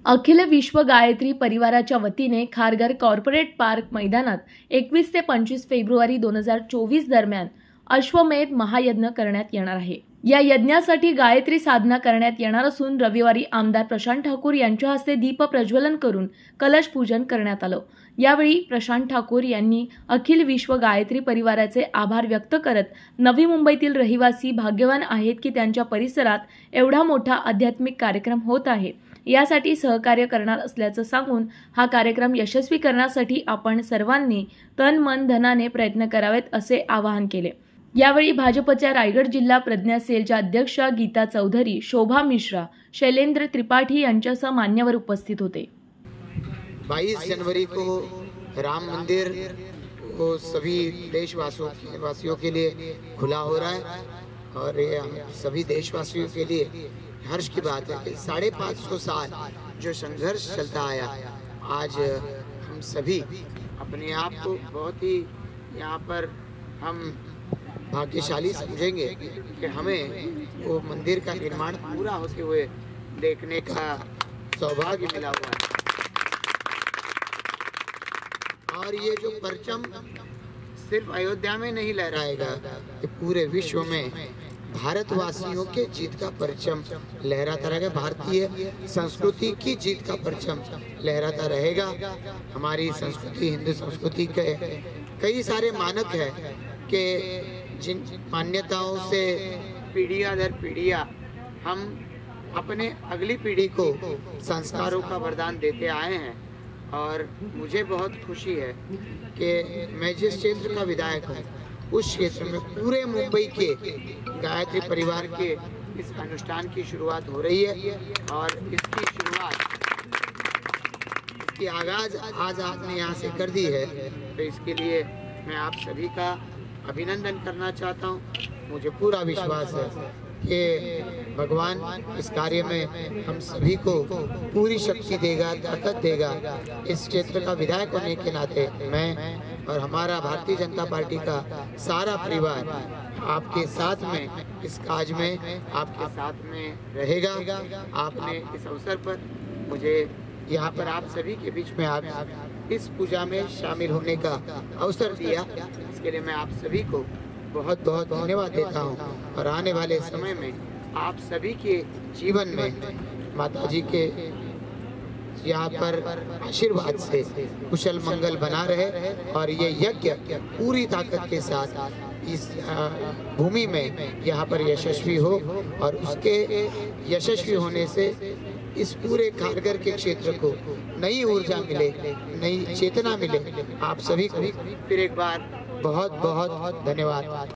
अखिल विश्व गायत्री परिवाराच्या वतीने खारघर कॉर्पोरेट पार्क मैदानात 21 ते 25 फेब्रुवारी 2024 दरम्यान अश्वमेध महायज्ञ करण्यात येणार आहे। या यज्ञासाठी गायत्री साधना करण्यात येणार असून रविवारी आमदार प्रशांत ठाकूर यांच्या हस्ते दीप प्रज्वलन करून कलश पूजन करण्यात आलं। यावेळी प्रशांत ठाकूर यांनी अखिल विश्व गायत्री परिवाराचे आभार व्यक्त करत नवी मुंबईतील रहिवासी भाग्यवान आहेत की त्यांच्या परिसरात एवढा मोठा आध्यात्मिक कार्यक्रम होत आहे। यासाठी सहकार्य करणार असल्याचं सांगून हा कार्यक्रम यशस्वी करण्यासाठी आपण सर्वांनी तन मन धनाने प्रयत्न करावेत असे आवाहन केले। यावेळी भाजपच्या रायगड जिल्हा प्रज्ञा सेलच्या अध्यक्षा गीता चौधरी, शोभा मिश्रा, शैलेंद्र त्रिपाठी यांच्यासह मान्यवर उपस्थित होते। 22 जनवरी को राम मंदिर को सभी देशवासियों के लिए खुला हो रहा है और ये हम सभी देशवासियों के लिए हर्ष की बात है कि 550 साल जो संघर्ष चलता आया, आज हम सभी अपने आप को बहुत ही यहाँ पर हम भाग्यशाली समझेंगे कि हमें वो मंदिर का निर्माण पूरा होते हुए देखने का सौभाग्य मिला हुआ है। और ये जो परचम सिर्फ अयोध्या में नहीं लहराएगा, ये पूरे विश्व में भारतवासियों के जीत का परचम लहराता रहेगा। भारतीय संस्कृति की जीत का परचम लहराता रहेगा। हमारी संस्कृति, हिंदू संस्कृति के कई सारे मानक है कि जिन मान्यताओं से पीढ़ियां दर पीढ़ियां हम अपने अगली पीढ़ी को संस्कारों का वरदान देते आए हैं। और मुझे बहुत खुशी है कि मैं जिस क्षेत्र का विधायक हूँ, उस क्षेत्र में पूरे मुंबई के गायत्री परिवार के इस अनुष्ठान की शुरुआत हो रही है। और इसकी आगाज आज आपने यहाँ से कर दी है, तो इसके लिए मैं आप सभी का अभिनंदन करना चाहता हूँ। मुझे पूरा विश्वास है कि भगवान इस कार्य में हम सभी को पूरी शक्ति देगा, ताकत देगा। इस क्षेत्र का विधायक होने के नाते मैं और हमारा भारतीय जनता पार्टी का सारा परिवार आपके साथ में इस काज में आपके साथ में रहेगा। आपने इस अवसर पर मुझे यहाँ पर आप सभी के बीच में आप इस पूजा में शामिल होने का अवसर दिया, इसके लिए मैं आप सभी को बहुत बहुत धन्यवाद देता हूँ। और आने वाले समय में आप सभी के जीवन में माता जी के यहाँ पर आशीर्वाद से कुशल मंगल बना रहे और ये यज्ञ पूरी ताकत के साथ इस भूमि में यहाँ पर यशस्वी हो और उसके यशस्वी होने से इस पूरे खारघर के क्षेत्र को नई ऊर्जा मिले, नई चेतना मिले। आप सभी को फिर एक बार बहुत बहुत धन्यवाद।